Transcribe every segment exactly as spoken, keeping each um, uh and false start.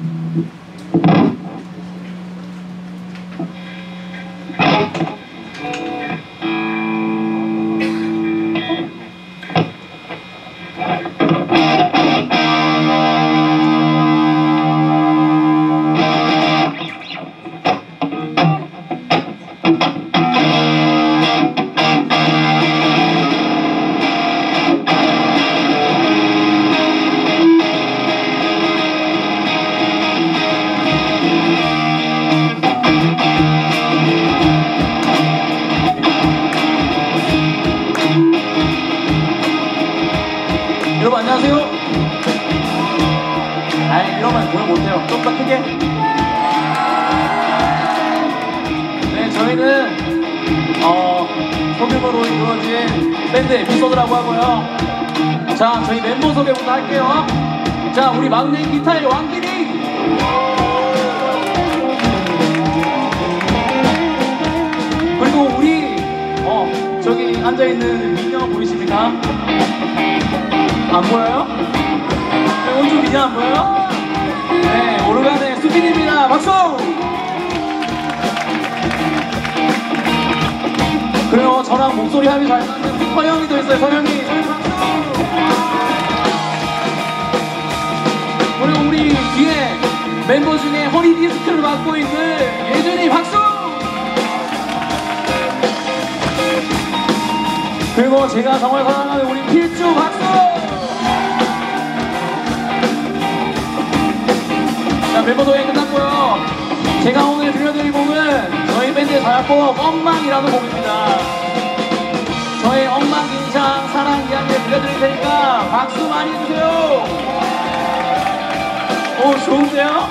여러분 안녕하세요. 아이 이러면 공연 못해요. 좀 더 크게. 네, 저희는 어 소규모로 이루어진 밴드 에피소드라고 하고요. 자, 저희 멤버 소개부터 할게요. 자, 우리 막내 기타의 왕길이. 그리고 우리 어 저기 앉아있는 미녀 보이십니까? 안 보여요? 네, 원주 미녀 안 보여요? 네, 오르간의 수빈입니다. 박수! 그리고 저랑 목소리 합이 잘 맞는 서영이도 있어요. 서영이. 서영이 박수! 그리고 우리 뒤에 멤버 중에 허리 디스크를 맡고 있는 예준이 박수! 그리고 제가 정말 사랑하는 우리 필주 박수! 자, 멤버 소개 끝났고요. 제가 오늘 들려드릴 곡은 저희 밴드의 자작곡 엉망이라는 곡입니다. 저의 엉망진창 사랑 이야기를 들려드릴 테니까 박수 많이 주세요. 오, 좋은데요?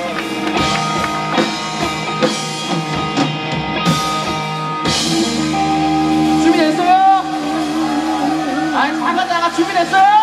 준비됐어요? 아니, 사과자가 준비됐어요?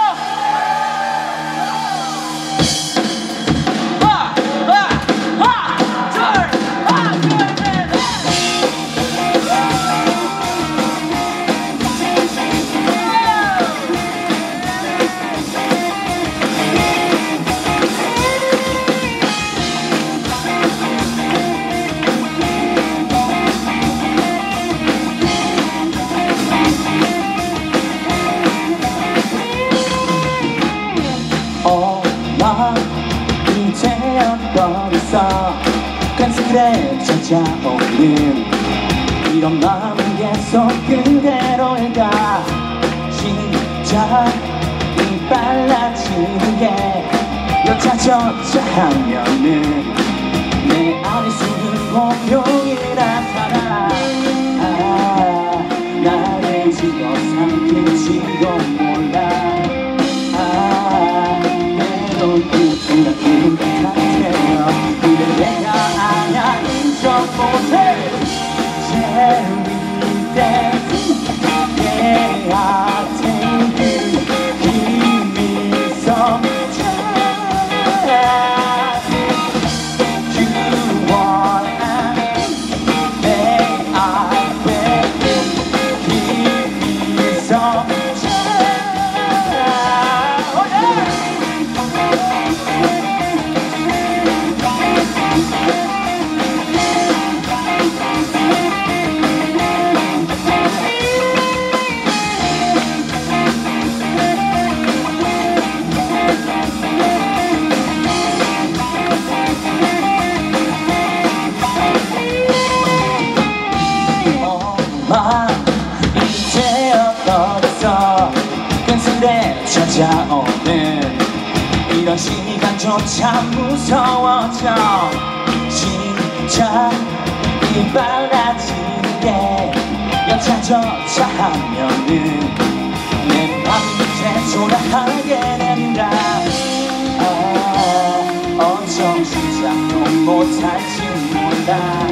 이제어버렸어 간식에 찾아오는 이런 마음은 계속 그대로일까. 심장이 빨라지는 게 여차저차 하면은 내 안에 숨은 공룡이 나타나. 아, 나를 집어삼킬지도 몰라. 아, 내놓고 생각은 같아요. 근데 내가 아냐 인정 못해. Cherry dance, yeah, I take you, give me some time. You want may I beg you, give me some time. Oh yeah! 이제 어떠겠어. 근슬에 찾아오는 이런 시간조차 무서워져. 심장이 빨라지는 게 여차저차 하면은 내 맘이 이제 초라하게 된다. 아, 어쩜 시작도 못할지 몰라.